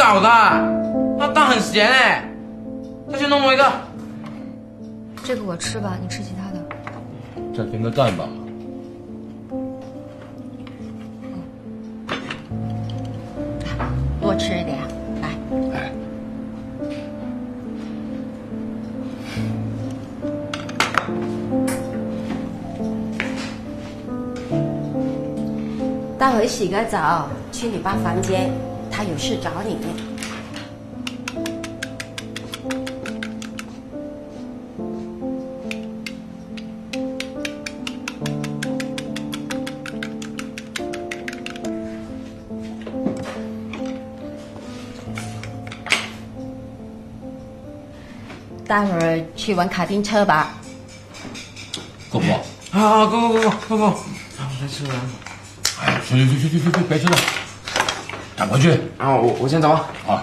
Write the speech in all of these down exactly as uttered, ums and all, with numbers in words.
老的，那蛋很咸哎，再去弄多一个。 这个我吃吧，你吃其他的。 再分个蛋吧。 多吃一点，来。 哎。 待会洗个澡，去你爸房间，他有事找你。待会儿去玩卡丁车吧。 够不够？ 啊，够够够够够够！我再吃完。 哎，去去去去去去，别吃了，赶快去！ 啊，我我先走啊。 啊。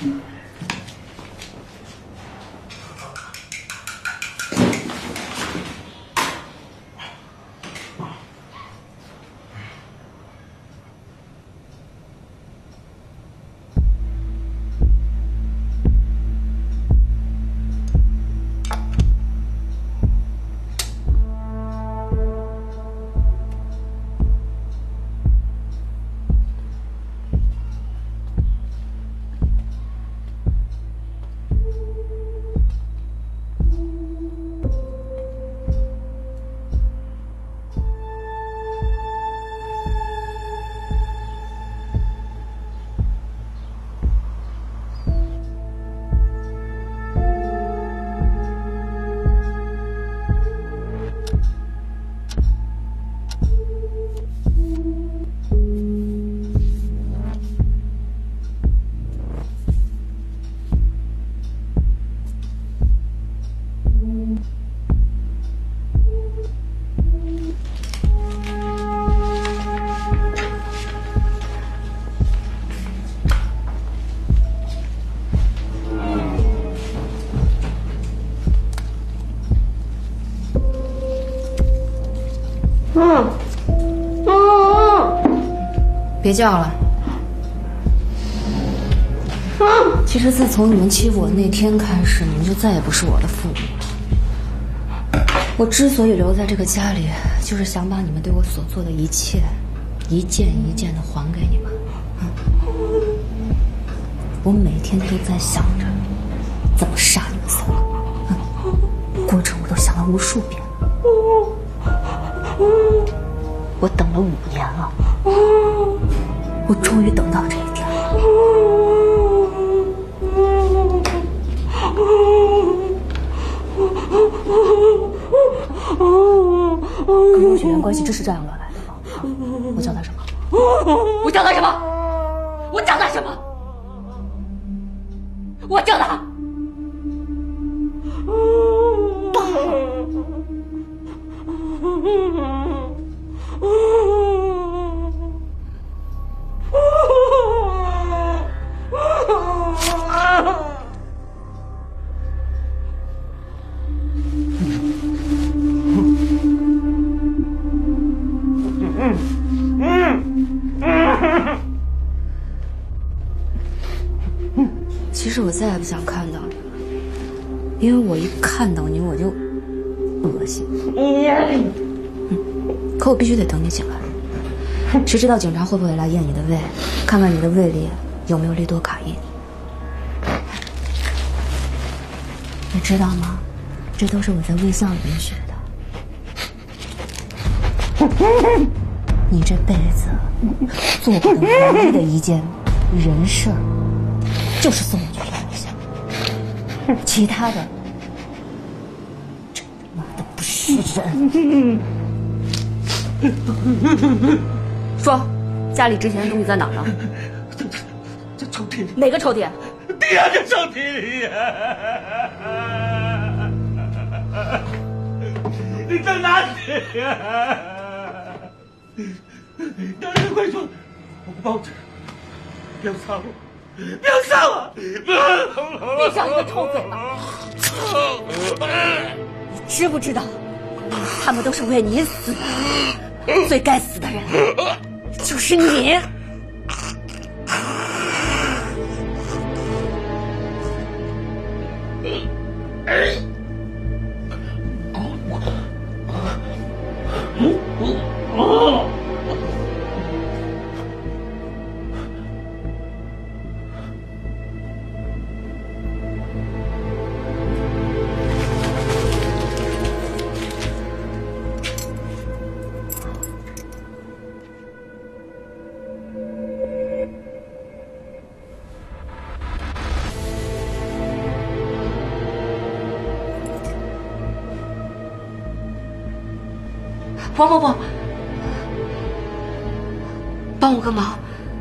别叫了。其实自从你们欺负我那天开始，你们就再也不是我的父母了。我之所以留在这个家里，就是想把你们对我所做的一切，一件一件的还给你们。我每天都在想着怎么杀你们三个，过程我都想了无数遍了。我等了五年了。我终于等到这一天了。跟陆雪原关系就是这样乱来的吗？我叫他什么？我叫他什么？我叫他什么？我叫他爸。其实我再也不想看到你了，因为我一看到你我就恶心。嗯，可我必须得等你醒来。谁知道警察会不会来验你的胃，看看你的胃里有没有利多卡因？你知道吗？这都是我在卫校里面学的。你这辈子做过的唯一的一件人事儿，就是送我去院校，其他的真他妈的不是人。说，家里值钱的东西在哪儿呢？ 这这这抽屉里。 哪个抽屉？ 第二个抽屉里呀！你在哪里呀？大人快说，我不报纸，不要杀我，不要杀我！ 闭上你的臭嘴巴！你知不知道，他们都是为你死的，最该死的人就是你。 王伯伯，帮我个忙。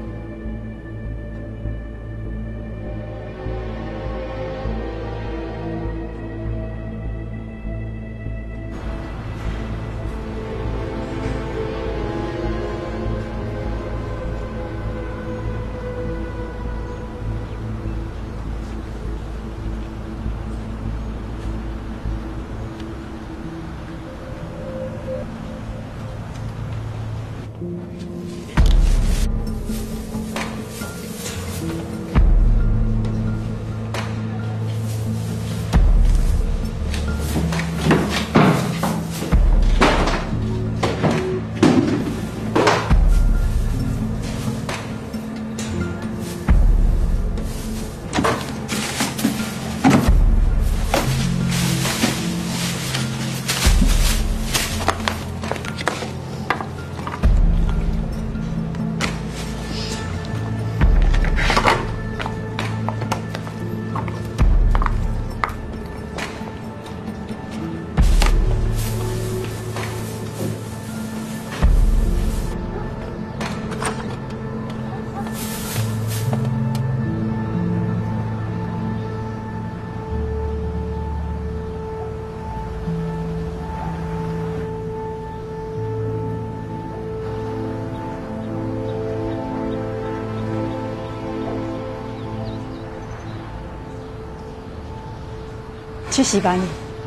去洗把脸。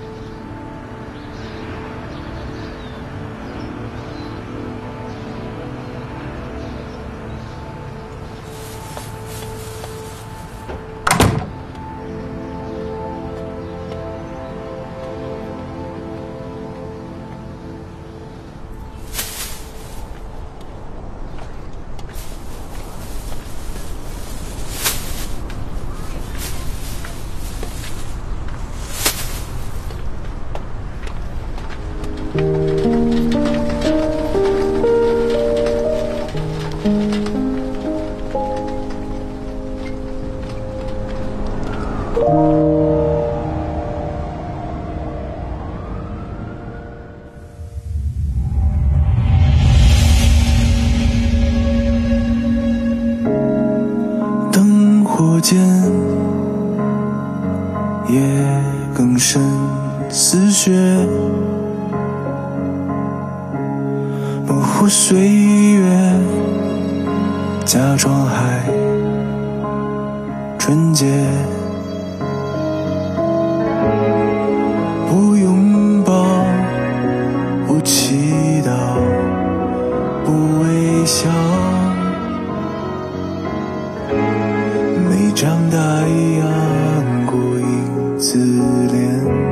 灯火间，夜更深似雪，模糊岁月，假装还纯洁。不拥抱，不祈祷，不微笑，没长大一样过影自怜。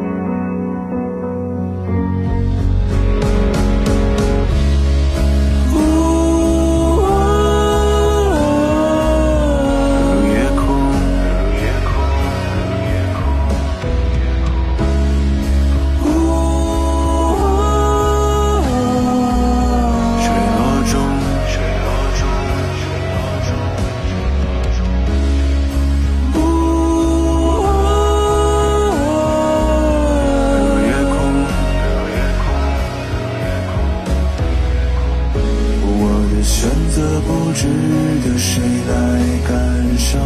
选择不值得谁来感伤。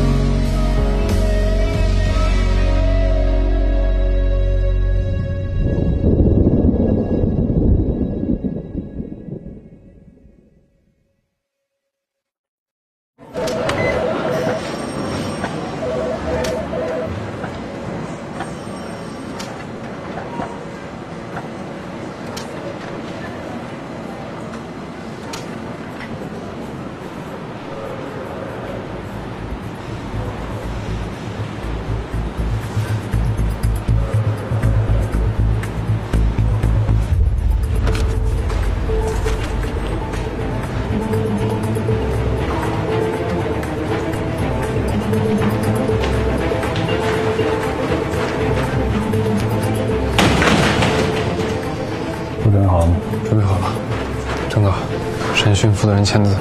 都准备好了吗？准备好了。郑哥，审讯负责人签字。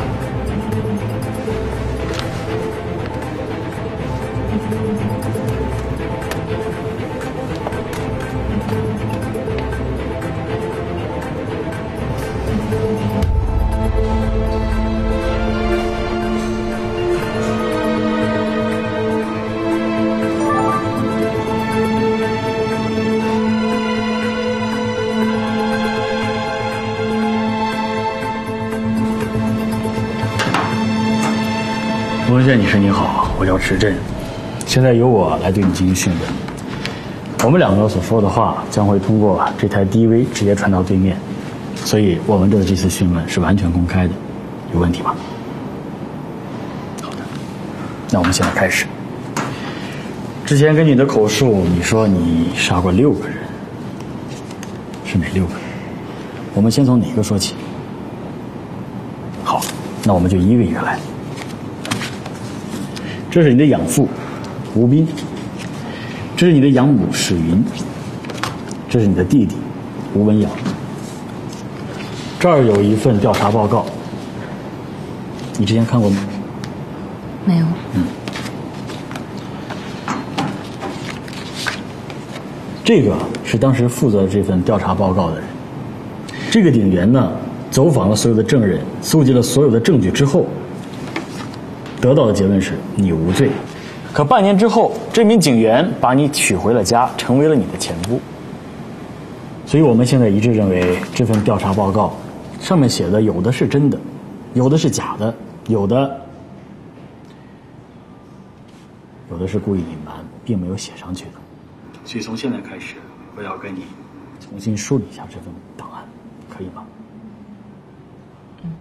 文轩女士您好，我叫池震，现在由我来对你进行讯问。我们两个所说的话将会通过这台 D V 直接传到对面，所以我们的这次讯问是完全公开的，有问题吗？好的，那我们现在开始。之前根据你的口述，你说你杀过六个人，是哪六个？我们先从哪个说起？好，那我们就一个一个来。这是你的养父吴斌，这是你的养母史云，这是你的弟弟吴文阳。这儿有一份调查报告，你之前看过吗？ 没有。 嗯。这个是当时负责这份调查报告的人。这个警员呢，走访了所有的证人，搜集了所有的证据之后，得到的结论是你无罪。可半年之后，这名警员把你娶回了家，成为了你的前夫。所以我们现在一致认为，这份调查报告上面写的有的是真的，有的是假的，有的有的是故意隐瞒，并没有写上去的。所以从现在开始，我要跟你重新梳理一下这份档案，可以吗？ 嗯。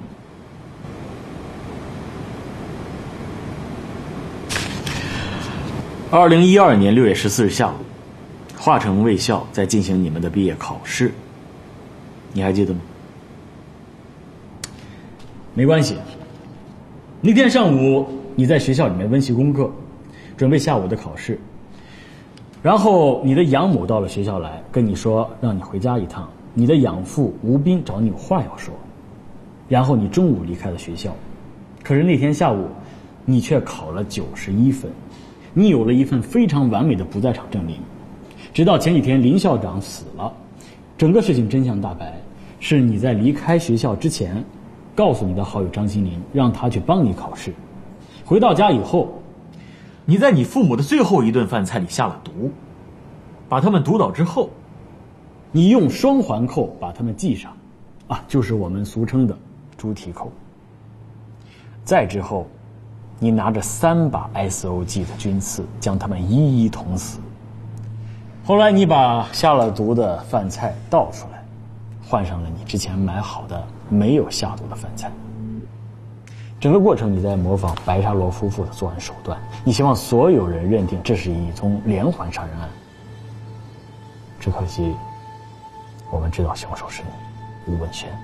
二零一二年六月十四日下午，华城卫校在进行你们的毕业考试，你还记得吗？没关系。那天上午你在学校里面温习功课，准备下午的考试。然后你的养母到了学校来，跟你说让你回家一趟。你的养父吴斌找你有话要说。然后你中午离开了学校，可是那天下午，你却考了九十一分，你有了一份非常完美的不在场证明。直到前几天林校长死了，整个事情真相大白，是你在离开学校之前，告诉你的好友张新林，让他去帮你考试。回到家以后，你在你父母的最后一顿饭菜里下了毒，把他们毒倒之后，你用双环扣把他们系上，啊，就是我们俗称的猪蹄扣。再之后，你拿着三把 S O G 的军刺将他们一一捅死。后来你把下了毒的饭菜倒出来，换上了你之前买好的没有下毒的饭菜。整个过程你在模仿白沙罗夫妇的作案手段，你希望所有人认定这是一宗连环杀人案。只可惜，我们知道凶手是你，吴文轩。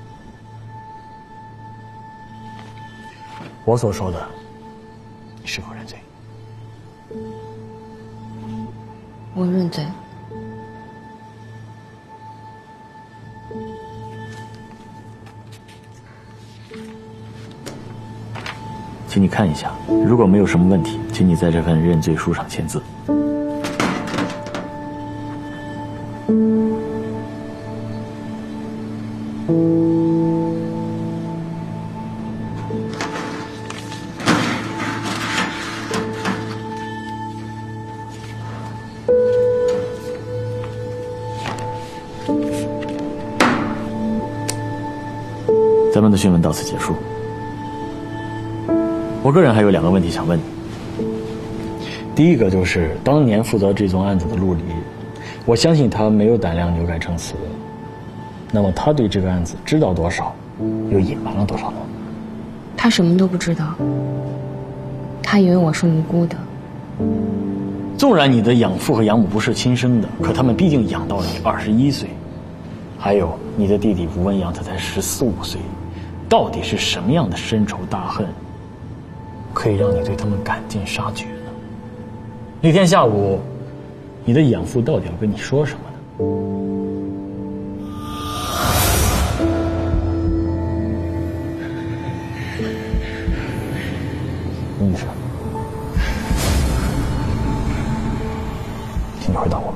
我所说的，你是否认罪？ 我认罪。 请你看一下，如果没有什么问题，请你在这份认罪书上签字。咱们的讯问到此结束。我个人还有两个问题想问你。第一个就是当年负责这宗案子的陆离，我相信他没有胆量扭改成词。那么他对这个案子知道多少，又隐瞒了多少呢？ 他什么都不知道，他以为我是无辜的。 纵然你的养父和养母不是亲生的，可他们毕竟养到了你二十一岁。还有你的弟弟吴文阳，他才十四五岁，到底是什么样的深仇大恨，可以让你对他们赶尽杀绝呢？那天下午，你的养父到底要跟你说什么呢？女士，请你回答我。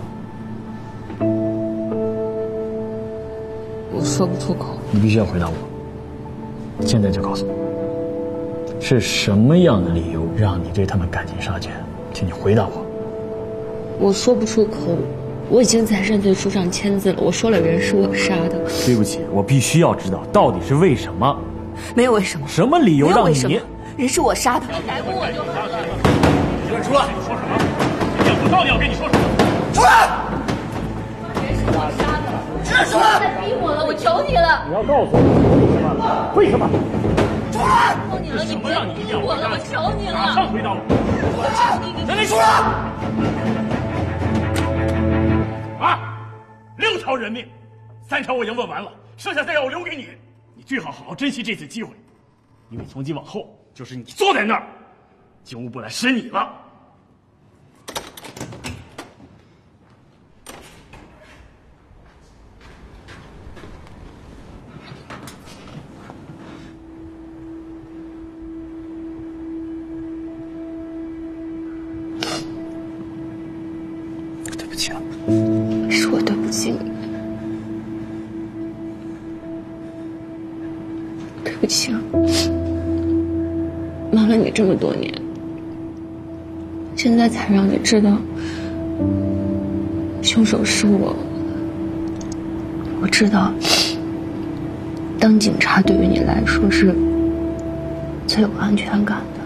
我说不出口。 你必须要回答我，现在就告诉我，是什么样的理由让你对他们赶尽杀绝？请你回答我。 我说不出口，我已经在认罪书上签字了。我说了人是我杀的。 对不起，我必须要知道到底是为什么。 没有为什么。 什么理由让你？ 人是我杀的。 逮捕我就好了。 你给我出来！说什么？我到底要跟你说什么？ 出来！人是我杀的。出来！别再逼我了，我求你了。 你要告诉我为什么？为什么？ 出来！求你了，你别逼我了，我求你了。 马上回答我！ 我求你，你人民出来！啊！六条人命，三条我已经问完了，剩下三条我留给你。你最好好好珍惜这次机会，因为从今往后就是你坐在那儿，警务部来审你了。 对不起啊，是我对不起你。对不起啊，瞒了你这么多年，现在才让你知道凶手是我。我知道，当警察对于你来说是最有安全感的。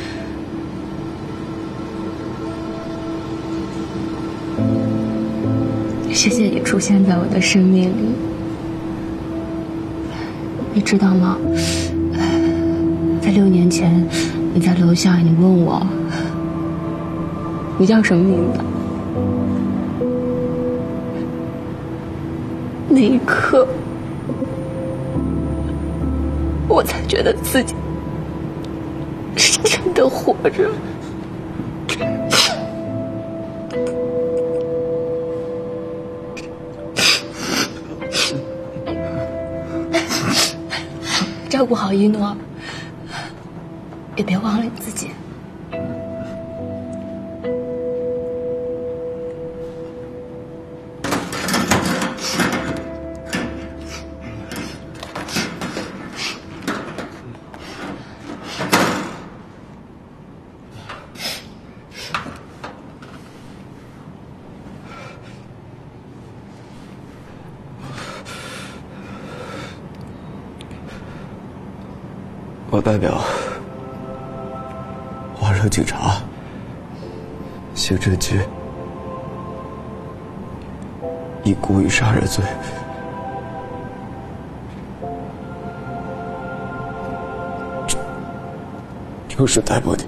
谢谢你出现在我的生命里。你知道吗？在六年前，你在楼下，你问我你叫什么名字？那一刻，我才觉得自己是真的活着。照顾好一诺，也别忘了你自己。 我代表华州警察刑侦局以故意杀人罪正式逮捕你。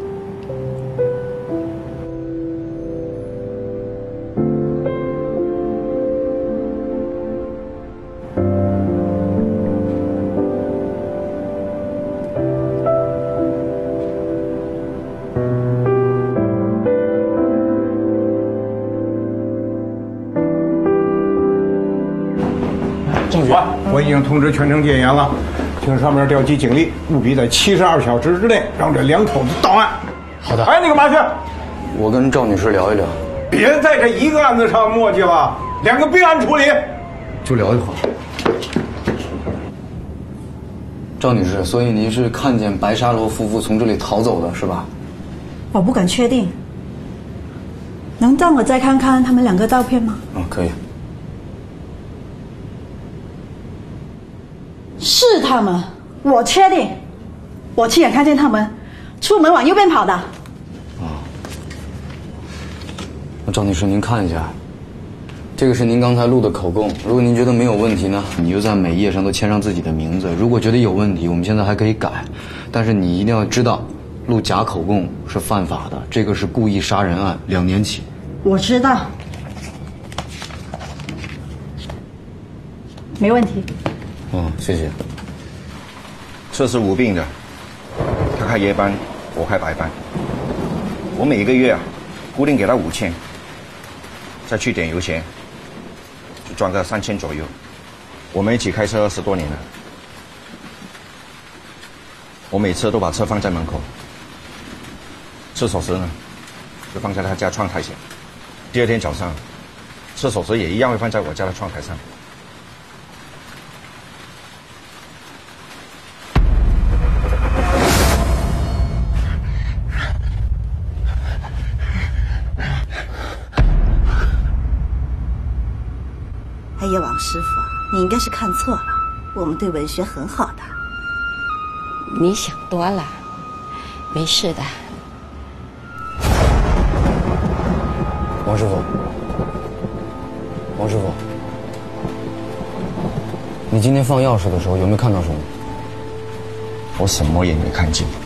我已经通知全城戒严了，请上面调集警力，务必在七十二小时之内让这两口子到案。 好的。 哎，你干嘛去？ 我跟赵女士聊一聊。 别在这一个案子上磨叽了，两个并案处理。 就聊一会儿。赵女士，所以您是看见白沙罗夫妇从这里逃走的是吧？ 我不敢确定。能让我再看看他们两个照片吗？ 嗯，可以。 是他们，我确定，我亲眼看见他们出门往右边跑的。 啊，那赵女士您看一下，这个是您刚才录的口供。如果您觉得没有问题呢，你就在每页上都签上自己的名字。如果觉得有问题，我们现在还可以改，但是你一定要知道，录假口供是犯法的，这个是故意杀人案，两年起。 我知道，没问题。 嗯，谢谢。 这是无病的，他开夜班，我开白班。我每一个月啊，固定给他五千，再去点油钱，就赚个三千左右。我们一起开车二十多年了，我每次都把车放在门口，吃锁匙呢，就放在他家窗台前。第二天早上，吃锁匙也一样会放在我家的窗台上。 哎呀，王师傅，你应该是看错了，我们对文学很好的。 你想多了。 没事的。 王师傅，王师傅，你今天放钥匙的时候有没有看到什么？ 我什么也没看见。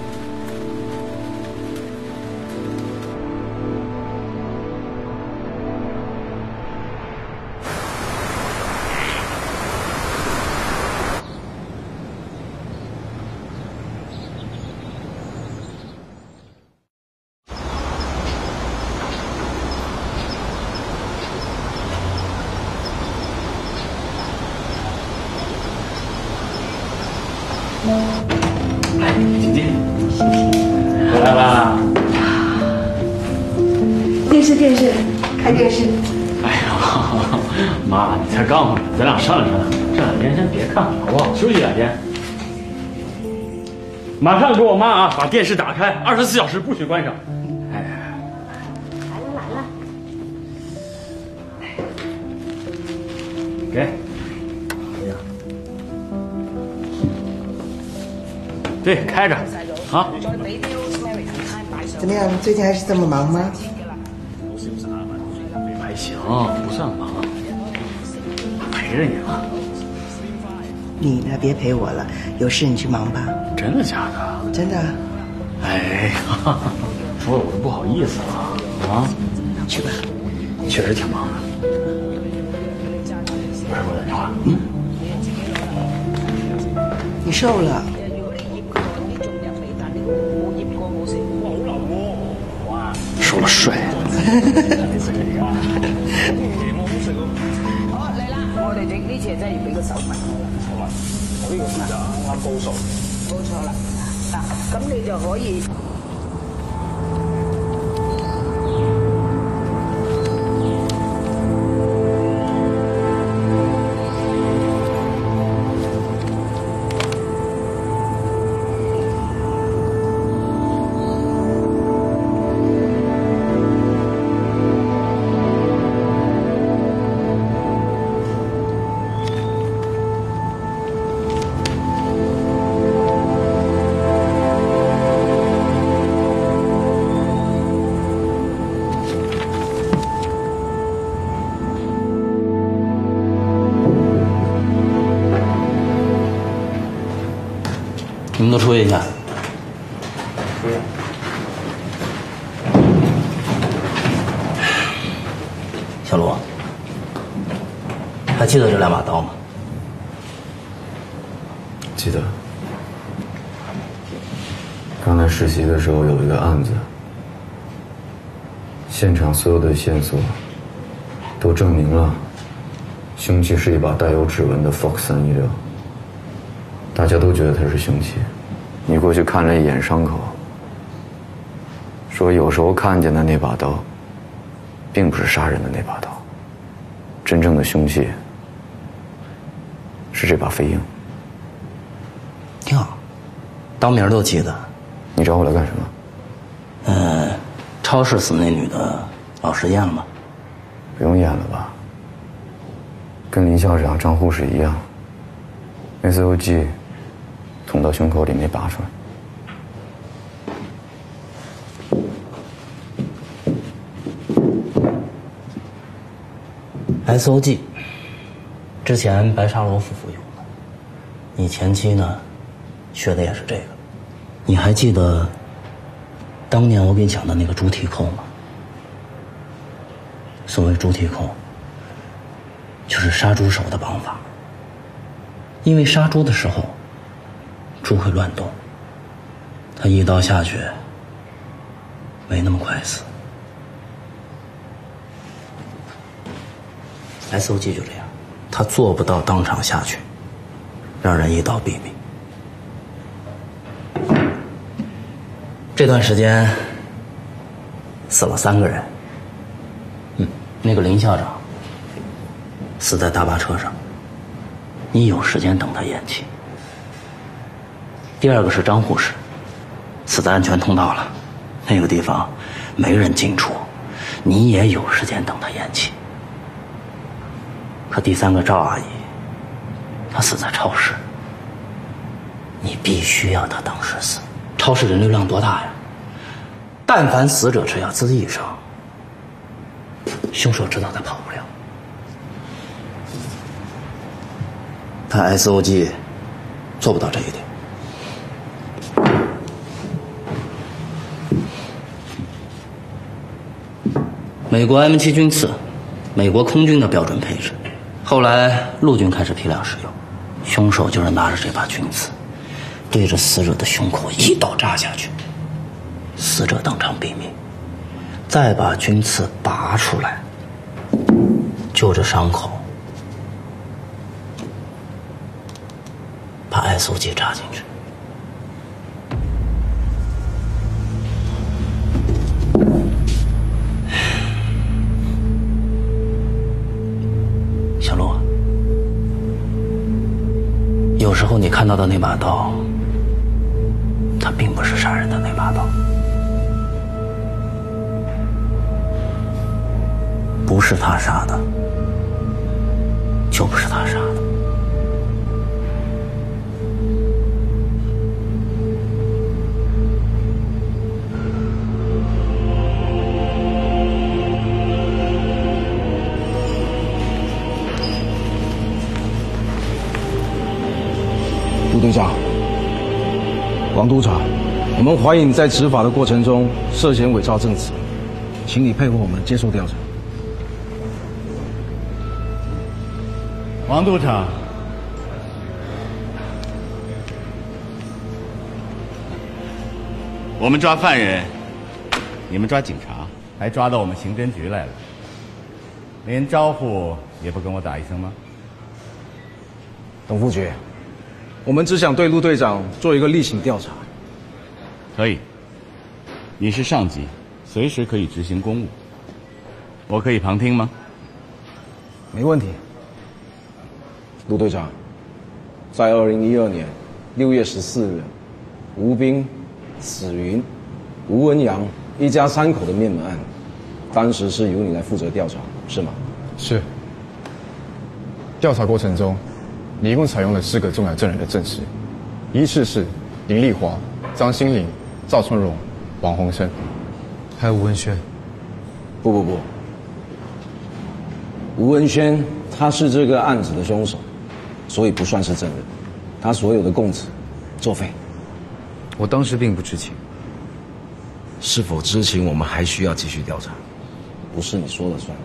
姐姐，回来啦！ 电视电视，看电视。 哎呀，妈，你才刚回来，咱俩商量商量，这两天先别看了，好不好？休息两天。马上给我妈啊，把电视打开，二十四小时不许关上。哎， 来了来了。 给。对，开着，啊。 怎么样？最近还是这么忙吗？ 还行，不算忙，陪着你了。 你呢？别陪我了，有事你去忙吧。 真的假的？ 真的。 哎，哈哈，说了我都不好意思了啊。 去吧。 确实挺忙的。我给我打电话。 嗯。你瘦了。 瘦了帅。 好嚟啦！我哋整呢次真係要俾個手紋我啦。好啊，我呢個就啱啱報數。冇錯啦，嗱，咁你就可以。 你们都出去一下。 出去。 小卢，还记得这两把刀吗？ 记得。刚来实习的时候有一个案子，现场所有的线索都证明了，凶器是一把带有指纹的 Fox 三一六。大家都觉得它是凶器。你过去看了一眼伤口，说有时候看见的那把刀，并不是杀人的那把刀，真正的凶器是这把飞鹰。 挺好，刀名都记得。 你找我来干什么？ 嗯，超市死那女的老实验了吗？ 不用验了吧，跟林校长、张护士一样 ，S O G 捅到胸口里没拔出来。S O G 之前白沙罗夫妇用的，你前妻呢学的也是这个。你还记得当年我给你讲的那个猪蹄扣吗？所谓猪蹄扣，就是杀猪手的绑法。因为杀猪的时候，猪会乱动，他一刀下去，没那么快死。S O G 就这样，他做不到当场下去，让人一刀毙命。这段时间死了三个人，嗯，那个林校长死在大巴车上，你有时间等他咽气。第二个是张护士，死在安全通道了，那个地方没人进出，你也有时间等他咽气。可第三个赵阿姨，她死在超市，你必须要她当时死。 超市人流量多大呀？但凡死者只要自缢上，凶手知道他跑不了。但 S O G 做不到这一点。美国 M 七 军刺，美国空军的标准配置，后来陆军开始批量使用。凶手就是拿着这把军刺，对着死者的胸口一刀扎下去，死者当场毙命，再把军刺拔出来，就着伤口把 S O G 扎进去。小陆，有时候你看到的那把刀，它并不是杀人的那把刀，不是他杀的，就不是他杀的。 陆队长，王督察，我们怀疑你在执法的过程中涉嫌伪造证词，请你配合我们接受调查。 王督察，我们抓犯人，你们抓警察，还抓到我们刑侦局来了，连招呼也不跟我打一声吗？ 董副局，我们只想对陆队长做一个例行调查。 可以，你是上级，随时可以执行公务。我可以旁听吗？ 没问题。陆队长，在二零一二年六月十四日，吴斌、史云、吴文阳一家三口的灭门案，当时是由你来负责调查，是吗？ 是。调查过程中，你一共采用了四个重要证人的证词，依次是林丽华、张心凌、赵春荣、王洪生，还有吴文轩。 不不不，吴文轩他是这个案子的凶手，所以不算是证人，他所有的供词作废。 我当时并不知情。 是否知情，我们还需要继续调查，不是你说了算。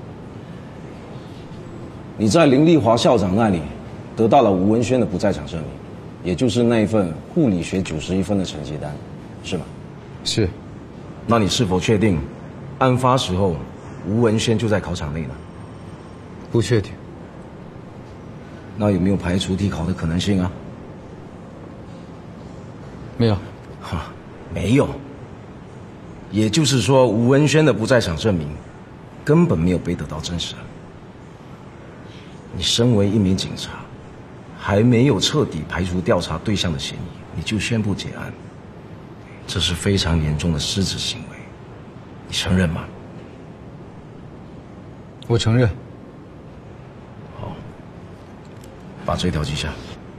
你在林丽华校长那里得到了吴文轩的不在场证明，也就是那一份护理学九十一分的成绩单，是吗？ 是。 那你是否确定，案发时候吴文轩就在考场内呢？ 不确定。 那有没有排除替考的可能性啊？ 没有。 哈，没有。也就是说，吴文轩的不在场证明根本没有被得到证实。你身为一名警察，还没有彻底排除调查对象的嫌疑，你就宣布结案，这是非常严重的失职行为，你承认吗？ 我承认。 好，把这条记下。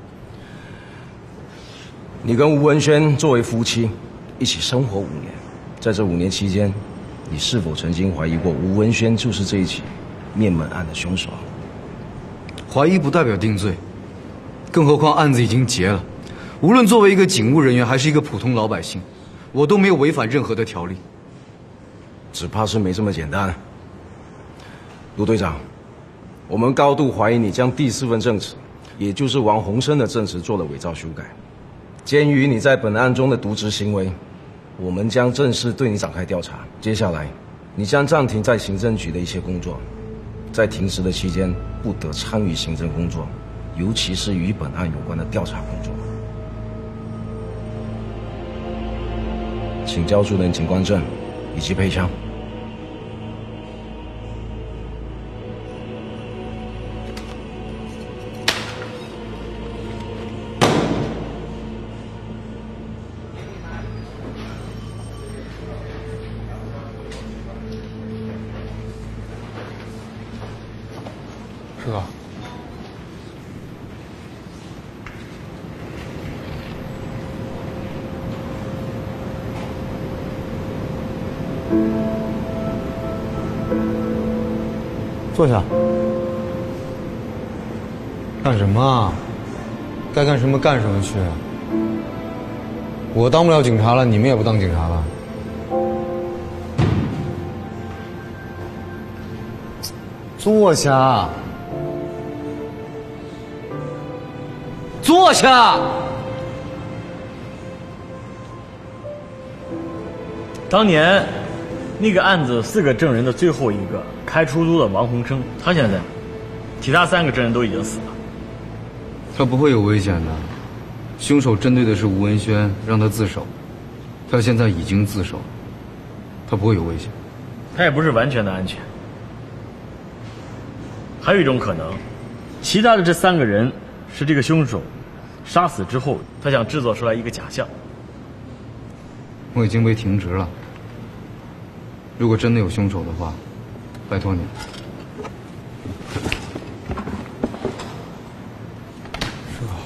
你跟吴文轩作为夫妻，一起生活五年，在这五年期间，你是否曾经怀疑过吴文轩就是这一起灭门案的凶手？ 怀疑不代表定罪，更何况案子已经结了。无论作为一个警务人员还是一个普通老百姓，我都没有违反任何的条例。 只怕是没这么简单。陆队长，我们高度怀疑你将第四份证词，也就是王洪生的证词做了伪造修改。鉴于你在本案中的渎职行为，我们将正式对你展开调查。接下来，你将暂停在刑侦局的一些工作，在停职的期间不得参与行政工作，尤其是与本案有关的调查工作。请交出你的警官证以及配枪。 是吧？ 坐下。干什么啊？该干什么干什么去。我当不了警察了，你们也不当警察了。坐下。坐下。 当年那个案子四个证人的最后一个开出租的王洪生，他现在其他三个证人都已经死了。 他不会有危险的，凶手针对的是吴文轩，让他自首。他现在已经自首，他不会有危险。 他也不是完全的安全。还有一种可能，其他的这三个人是这个凶手杀死之后，他想制作出来一个假象。 我已经被停职了。如果真的有凶手的话，拜托你。是吧？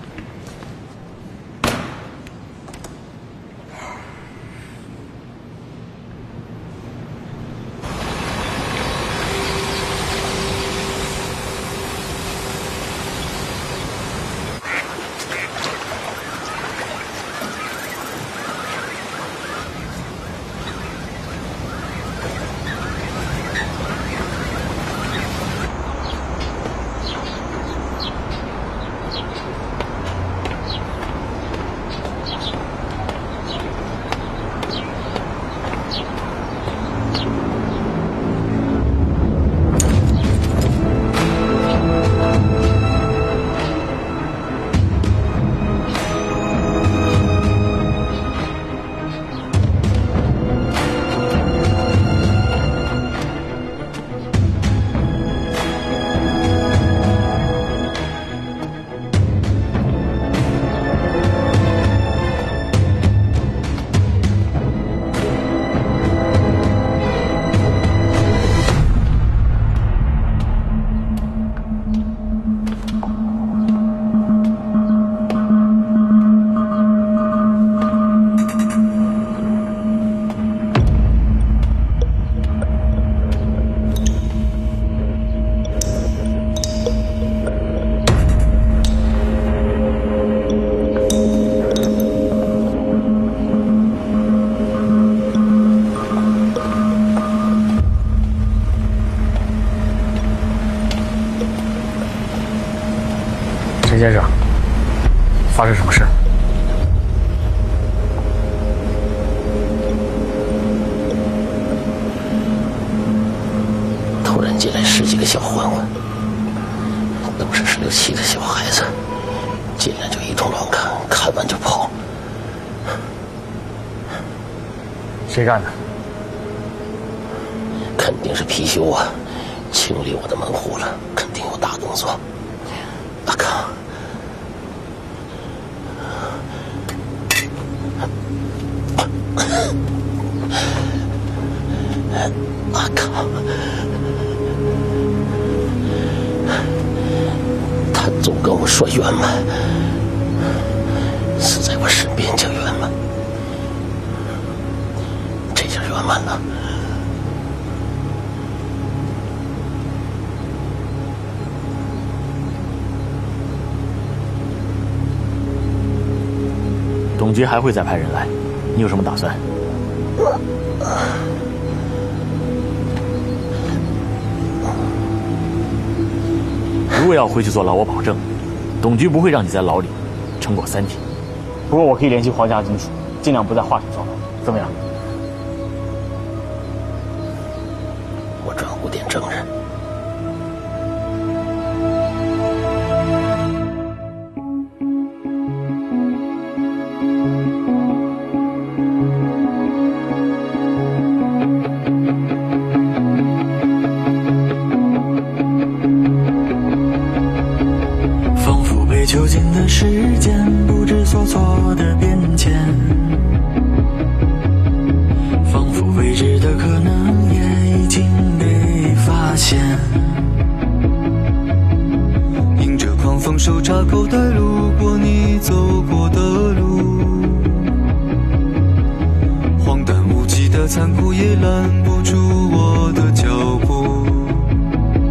陈先生，发生什么事？ 突然进来十几个小混混，都是十六七的小孩子，进来就一通乱砍，砍完就跑。 谁干的？ 肯定是貔貅啊！清理我的门户了，肯定有大动作。阿康。阿康，他总跟我说圆满，死在我身边叫圆满，这下圆满了。 董局还会再派人来，你有什么打算？如果要回去坐牢，我保证，董局不会让你在牢里撑过三天。不过我可以联系皇家警署，尽量不在华城坐牢，怎么样？ 我转五点证人。 囚禁的时间，不知所措的变迁，仿佛未知的可能也已经被发现。迎着狂风，手插口袋，路过你走过的路，荒诞无稽的残酷也拦不住我的脚步。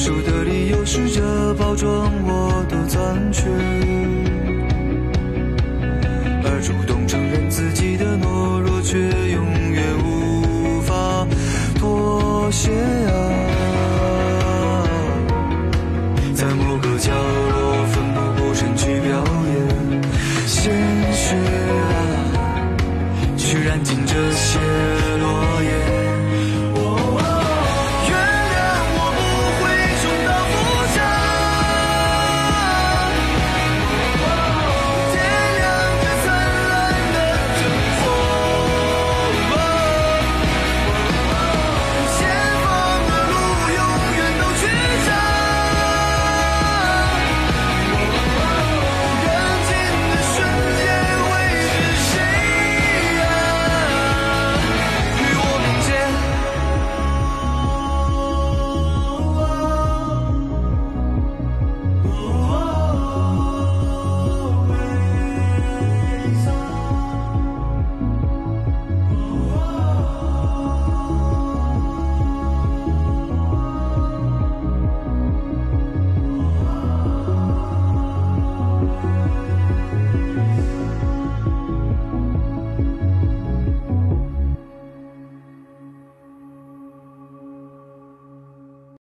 手的理由，试着包装我的残缺。